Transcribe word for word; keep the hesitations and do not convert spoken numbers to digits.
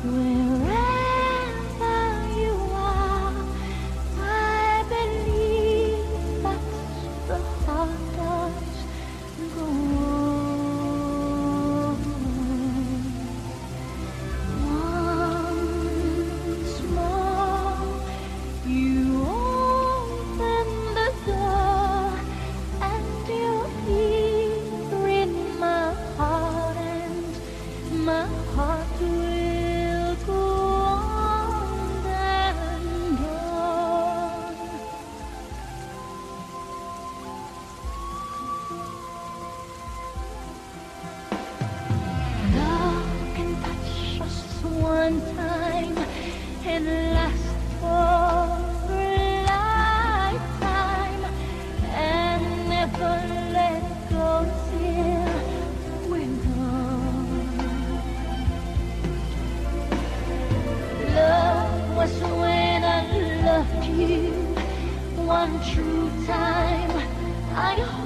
Wherever you are, I believe that's the heart does go on. Once more, you open the door, and you're here in my heart, and my heart will go on and on. Love can touch us one time and last for a lifetime, and never let go till we're gone. Love was when I loved you one true time. I